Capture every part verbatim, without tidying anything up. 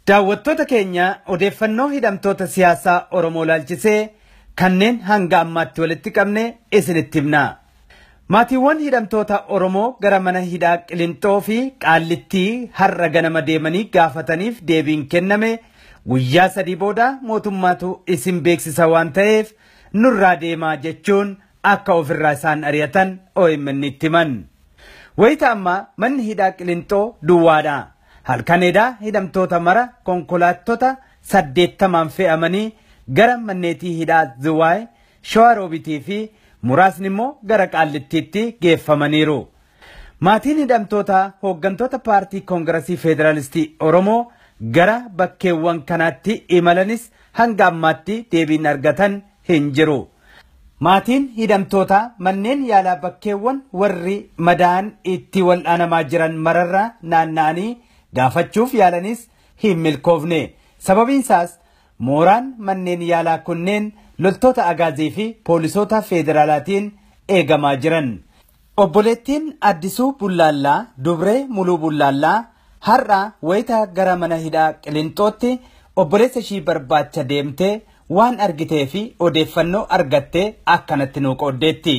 Daawwattoota keenya odeeffannoo hidhamtoota siyaasaa Oromoo laalchisee kanneen hanga ammaatti walitti qabne isinitti himna. Maatiiwwan hidhamtoota Oromoo gara mana hidhaa Qilintoo fi Qaallittii har'a ganama deemanii gaafataniif deebiin kenname guyyaa sadii booda mootummaatu isin beeksisa waan ta'eef nurraa deemaa jechuun akka ofirraa isaan ari'atan O M N itti himan. Wayita ammaa manni hidhaa Qilintoo duwwaadha. Halkaneedaa hidhamtoota mara konkolaattota saddeettamaan fe'amanii gara manneetii hidhaa Ziwaay, Shawaa Roobitii fi muraasni immoo gara Qaallittiitti geeffamaniiru. Maatiin hidhamtoota hooggantoota paartii Koongiresii Federaalistii Oromoo gara bakkeewwan kanaatti imalanis hanga ammaatti deebiin argatan hin jiru. Maatiin hidhamtoota manneen yaalaa bakkeewwan warri madaa'an itti wal'aanamaa jiran mararraa naanna'anii gaafachuuf yaalanis hin milkoofne. Sababiin isaas mooraan manneen yaalaa kunneen loltoota agaazii fi poolisoota federaalaatiin eegamaa jiran. Obboleettiin Addisuu Bullaallaa Dubree Muluu Bullaallaa har'a wayita gara mana hidhaa Qilintootti obboleessa ishii barbaacha deemtee waan argitee fi odeeffannoo argattee akkanatti nuu qooddeetti.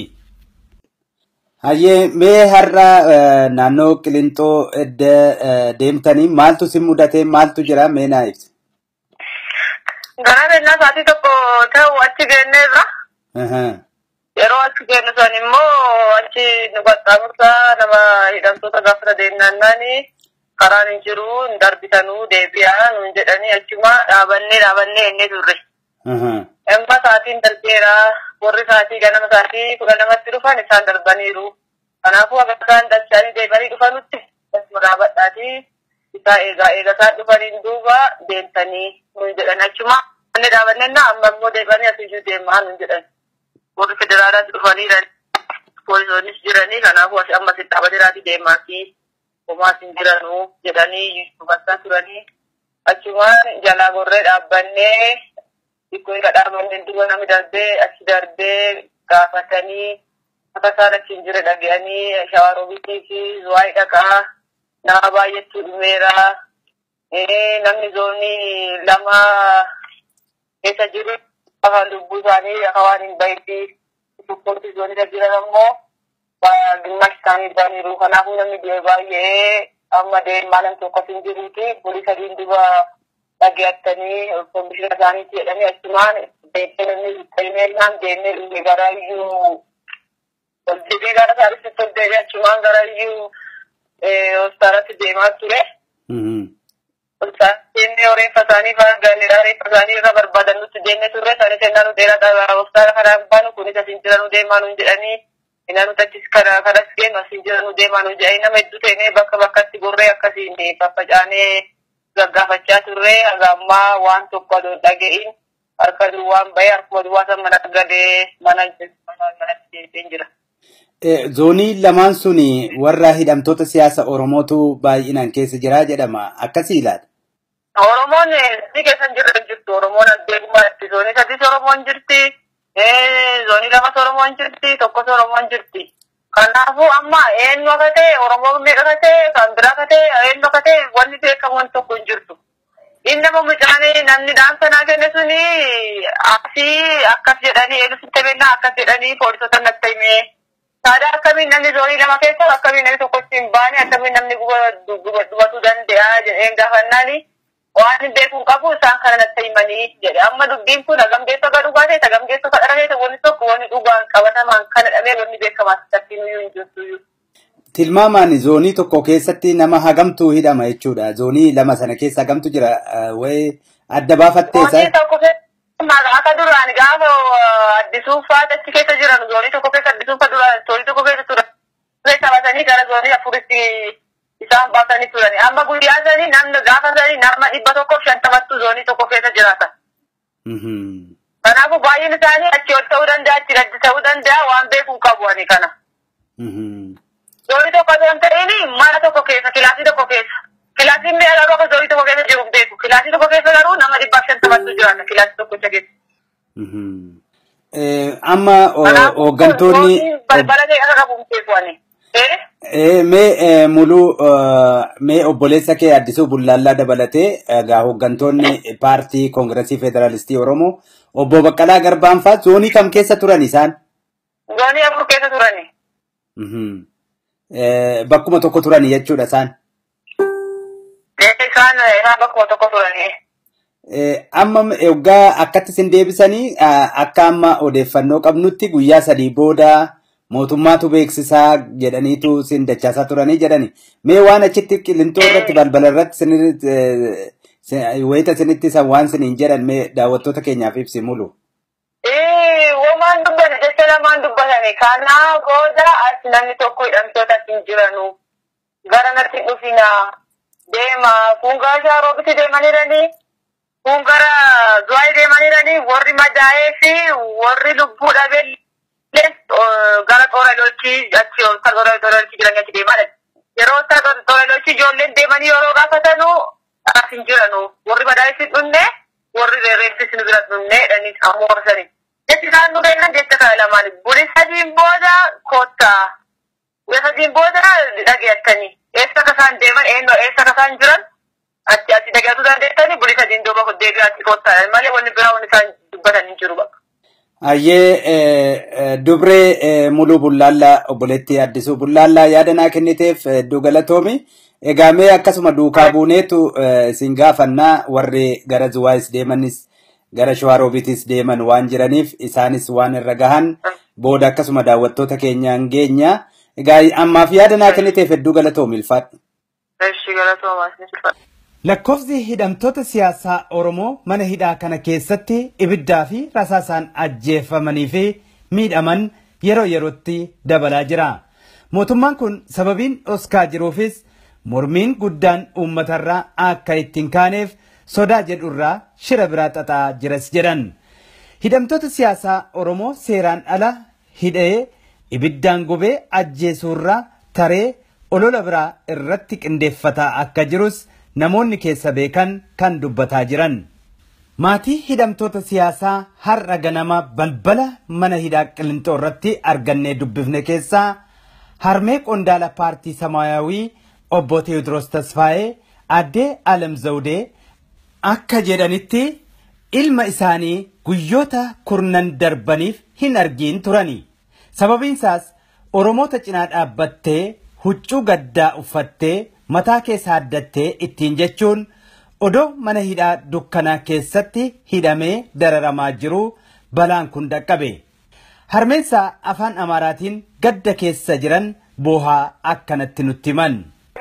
Hayyee mee har'a naannoo Qilintoo deemtanii maaltu si mudate maaltu jira mee naa ibsi? Gara bennaa sa'aatii tokko ta'u achi geenneerra. Yeroo achi geennu san immoo achi nu qaxxaamurtaa nama hidhamtoota gaafata deemnaannaani karaan hin jiru hin darbitanuu deebi'aa nuun jedhanii achuma dhaabannee dhaabannee ennee turre. Amma sa'aatiin darbeeraa warri sa'aatii ganama sa'aatii kudha lamatti dhufan isaan darbaniiru. Kanaafuu akka isaan dachanii deebanii dhufanutti dhaabadhaatii isaa eegaa eegataan dhufaniin duuba deemtanii nuun jedhan achuma inni dhaabanneenna amma immoo deebanii asiyyuu deemaa nuun jedhan. Warri federaalaatti dhufaniiran poolisoonnis jiranii kanaafuu as amma sitti dhaabadiraati deemaa fi homaas hin jiranuu jedhanii dubbachaa turanii achumaan jalaa gorree dhaabbannee Iko ika dhaabanneen duba namni darbee achi darbee gaafatanii akka isaan achi hin jirre dhaga'anii Shawaa Roobitii fi Ziwaay dhaqaa nama baay'eetu dhumeera. Namni zoonii lama keessa jiru afaan lubbuu isaanii akka waan hin bahetti tokkotti zoonii jiran ammoo dhimma isaanii dhibaniiru. Kanaafuu namni baay'ee amma deemaa nam tokkos hin jiruuti poolii sadiin duba dhageettanii komishinaa isaaniitti jedhanii achumaan beekamanii qabeennaan deemnee dhufe garaayyuu waldeebee gara isaaniitti toldeebee achumaan garaayyuu hospitaalatti deemaa ture. Deemnee reeffa isaanii faargaanidha reeffa isaanii irra barbaadan nutti deemnee turre isaanii seenaa nu dheeraa hospitaala kanaan baanu kunis asiin jira nu deemaa nu jedhanii inaa nuti achis kanas geenu asiin jira nu deemaa nu jedhanii nama hedduu ta'ee bakka bakkatti gorree akkasiin faffacaanee gaggaafachaa turre agammaa waan tokko adoon dhaga'in harka duwwaan bahee harkuma duwwaa san mana gadee mana manatti deebiin jira. Zoonii lamaan suni warra hidhamtoota siyaasa Oromootu baay'inaan keessa jira jedhama akkasii ilaala. Oromoon si keessa jirtu Oromoon addeegumaa jirti zoonii sadis Oromoon jirti zoonii lamas Oromoon jirti tokkos Oromoon jirti. Kanaafuu amma eenyu akka ta'e Oromoo meeqa akka ta'e kan biraa akka ta'e eenyu akka ta'e wanni beekamu tokko hin jirtu. Inni nama mucaanii namni dhaamsa naa kenne suni asii akkas jedhanii eenyu sitti beennaa akkas jedhanii poolisota natti himee. Saada akkamiin namni zoonii lama keessa akkamiin namni tokkotti hin baane akkamiin namni gubatuu danda'a jedheen gaafannaani waan hin beekuun qabu isaan kana natti himanii jedhe. Amma dubbiin kun hagam geessoo akka dhugaa ta'e hagam geessoo akka dhala ta'e wanni tokko wanni dhugaan qabatamaan kana dhabee wanni beekamaa sitti nuyyuu hin jirtu. Tilmaamaan zoonii tokko keessatti nama hagamtu hidhama jechuudha. Zoonii lama sana keessa hagamtu jira wayi adda baafattee isaa. Akka duraan gaafa Addisuuf achi keessa jiran zoonii tokko keessa Addisuuf duraan zoonii tokko keessa turan. Taphatanii gara zoonii afuritti isaan baasanii turani. Amma guyyaa sanii namni gaafa sanii nama dhibba tokkoof shantamattu zoonii tokko keessa jiraatan. Kanaafuu baay'een isaanii achi ol ta'uu danda'a achi gadi ta'uu danda'a waan beekuu qabu ani kana. Zoonii tokko osoo hin ta'in mana tokko keessa kilaasii tokko keessa. Kilaasiin mi'a garuu akka zoonii tokko keessa jiru beeku. Kilaasii tokko keessa garuu nama dhibbaaf shantamattu jiraata kilaasii tokkicha keessa. Amma hooggantoonni balbala ta'e akka qabu beeku ani. Mee muluu mee obboleessa kee Addisuu Bullaallaa dabalatee egaa hooggantoonni paartii Koongiresii Federaalistii Oromoo obbo Baqqalaa Garbaan fa'aa zoonii kam keessa turan isaan? Zoonii afur keessa turani. Bakkuma tokko turani jechuudha isaan? Isaan isaan bakkuma tokko turani. Amma egaa akkatti isin deebisanii akka amma odeeffannoo qabnutti guyyaa sadii booda mootummaatu beeksisaa jedhaniitu isin dachaasaa turanii jedhani. Mee waan achitti qilintoo irratti balbala irratti wayita isinitti isaan waan isiniin jedhan mee daawwattoota keenyaaf ibsi mulu. Waan dubbatan jecha lamaan dubbatani. Kanaa booda as namni tokko hidhamtoota hin jiranu. Gara natti dhufina deema kun gaashaa roobisi deemaniranii. Kun gara zuwaayii deemaniranii warri madaa'ee fi warri lubbuu dhabee gara xoorelochi achi xoorelochi jiran achi deemaa yeroo xoorelochi ijoolleen deemanii yeroo gaafatanu as hin jiranu warri madaa'ee si dhunne warri reerreessi si nu bira dhunne jedhanii ammoo horsanii. Jechi isaan nu kennan jecha kana lamaan buli sadiin booda kottaa buli sadiin booda dhageessanii eessa akka isaan deeman eenyu eessa akka isaan jiran achi achi dhageessuu dandeessanii buli sadiin duuba deebi'aa achi kottaa malee wanni biraa wanni isaan dubbatan hin jiru bakka. Ayyee dubree muluu Bullaallaa obboleettii Addisuu Bullaallaa yaada naa kenniteef hedduu galatoomi. Egaa mee akkasuma duukaa buuneetu isin gaafannaa warri gara Zuwaayis deemanis gara Shawaarobitis deeman waan jiraniif isaanis waan irra gahan booda akkasuma daawwattoota keenyaan geenya. Egaa ammaaf yaada naa kenniteef hedduu galatoomi ilfaadhu. Eshi galatoomaa ilfaadhu. Lakkoofsi hidhamtoota siyaasaa Oromoo mana hidhaa kana keessatti ibiddaa fi rasaasaan ajjeefamanii fi miidhaman yeroo yerootti dabalaa jira. Mootummaan kun sababiin dhoskaa jiruufis mormiin guddaan uummatarraa akka ittiin kaaneef sodaa jedhurraa shira biraa xaxaa jiras jedhan. Hidhamtoota siyaasaa Oromoo seeraan ala hidhee ibiddaan gubee ajjeesuurraa taree olola biraa irratti qindeeffataa akka jirus namoonni keessa beekan kan dubbataa jiran. Maatii hidhamtoota siyaasaa har'a ganama balbala mana hidhaa Qilintoo irratti argannee dubbifne keessaa harmee qondaala paartii Samaayawii obbo Teewodiroos Tasfaayee addee Alam Zawudee akka jedhanitti ilma isaanii guyyoota kurnan darbaniif hin argiin turani. Sababiin isaas Oromoota cinaa dhaabbattee huccuu gaddaa uffattee mataa keessa haddattee ittiin jechuun odoo mana hidhaa dukkanaa keessatti hidhamee dararamaa jiru balaan kun dhaqqabe. Harmeensaa afaan Amaaraatiin gadda keessa jiran boohaa akkanatti nutti himan.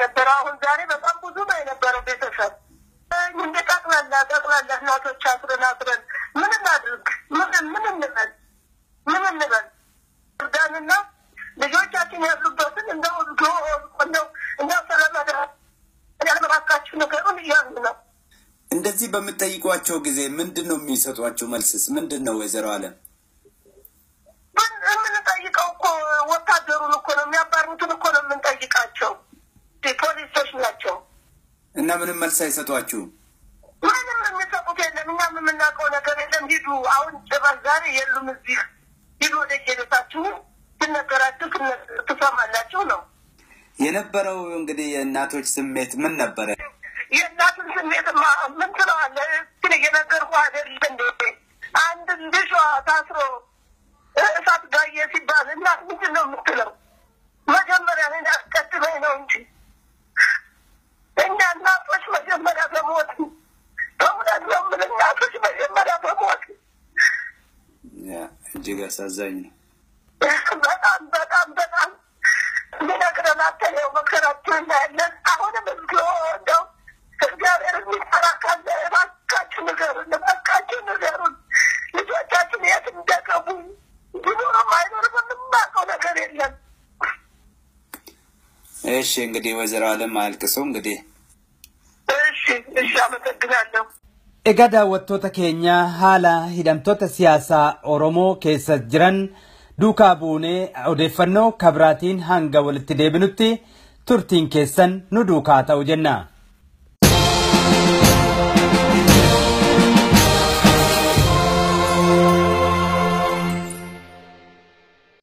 ልጆቻችን ያሉበትን እንደው እንደው እንደው ሰላም ያለማካችሁ ነገሩን እያሉ ነው። እንደዚህ በምትጠይቋቸው ጊዜ ምንድነው የሚሰጧቸው መልስስ ምንድነው? ወይዘሮ አለም የምንጠይቀው እኮ ወታደሩን እኮ ነው የሚያባሩትን እኮ ነው የምንጠይቃቸው። ፖሊሶች ናቸው እና ምንም መልስ አይሰጧችሁም? ምንም የሚሰጡት የለም። እኛም የምናውቀው ነገር የለም። ሂዱ አሁን ጭራሽ ዛሬ የሉም እዚህ ሂዱ ወደ የቤታችሁ ነገራችሁ ትሰማላችሁ ነው የነበረው። እንግዲህ የእናቶች ስሜት ምን ነበረ? የእናቶች ስሜት ምን ትለዋለህ? ግን የነገርኩህ አይደል እንዴ? አንድ ልጇ ታስሮ እሳት ጋየ ሲባል እናት ምንድን ነው የምትለው? መጀመሪያ እኔ አስቀድመኝ ነው እንጂ እኛ እናቶች መጀመሪያ በሞት በእውነት ነው የምልህ፣ እናቶች መጀመሪያ በሞት። እጅግ አሳዛኝ ነው። በጣም በጣም በጣም ምነግረናተን ያው መከራችን እናያለን። አሁንም እዝግሮ እንደው እግዚአብሔር የሚሰራ ካለ እባካችሁ ንገሩን፣ እባካችሁ ንገሩን። ልጆቻችን የት እንደገቡ ቢኖርም አይኖርም የምናውቀው ነገር የለም። እሺ እንግዲህ ወይዘሮ አለም አልቅሶ እንግዲህ እሺ እሺ አመሰግናለሁ። Egaa daawwattoota keenya haala hidhamtoota siyaasaa Oromoo keessa jiran duukaa buunee odeeffannoo kabraatiin hanga walitti deebinutti turtiin keessan nu duukaa ta'u jenna.